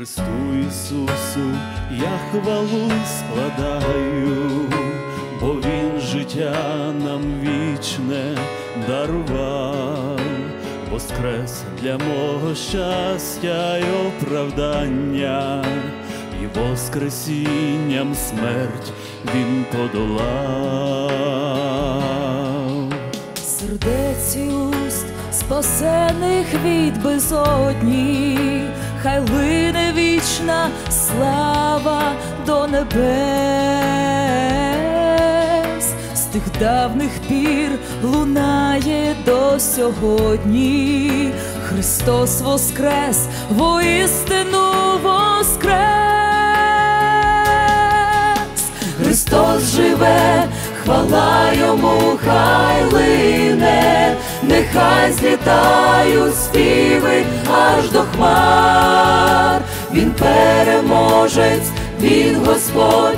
Христу Ісусу я хвалу складаю, бо Він життя нам вічне дарував, воскрес для мого щастя й оправдання, і воскресінням смерть Він подолав. Сердець і уст, спасених від безодні, хай лине вічна слава до небес. З тих давних пір лунає до сьогодні: Христос воскрес, воістину воскрес! Христос живе, хвала Йому хай лине, нехай злітають співи аж до хмар. Він переможець, Він Господь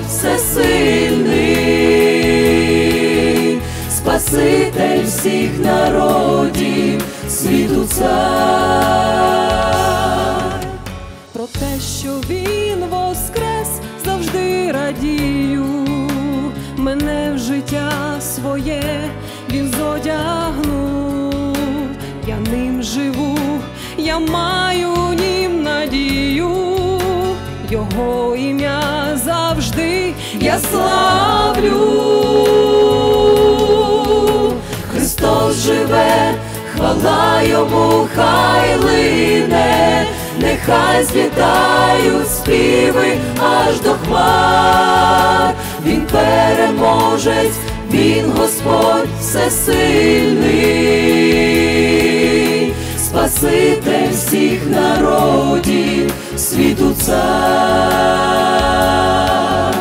всесильний, Спаситель всіх народів, світу цар. Про те, що Він воскрес, завжди радію. Мене в життя своє Він зодягнув, я ним живу, я маю нім надію, Його ім'я завжди я славлю. Христос живе, хвала Йому хай лине, нехай злітають співи аж до хмар. Він переможець, Він Господь всесильний, Спаситель всіх народів, світу цар.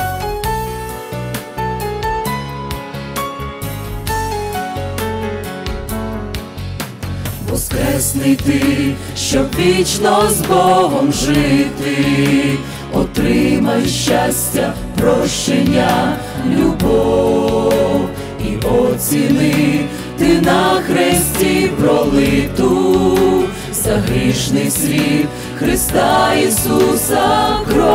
Воскресний ти, щоб вічно з Богом жити, отримай щастя, прощення, любов і оціни ти на хресті пролиту за грішний світ Христа Ісуса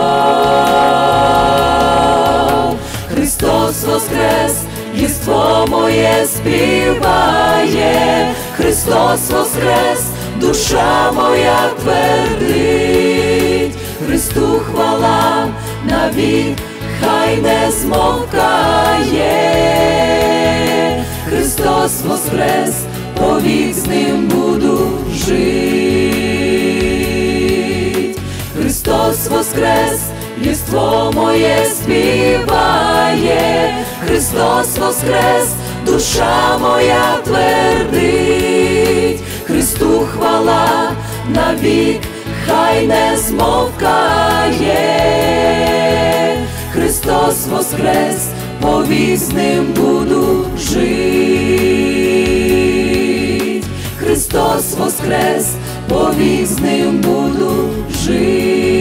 кров. Христос воскрес, єство моє співає, Христос воскрес, душа моя твердить. Христу хвала навік, хай не змовкає. Христос воскрес, повік з ним буду жить. Христос воскрес, єство моє співає, Христос воскрес, душа моя твердить. Христу хвала навік, хай не змовкає. Христос воскрес, повік з ним буду жить. Христос воскрес, повік з ним буду жить.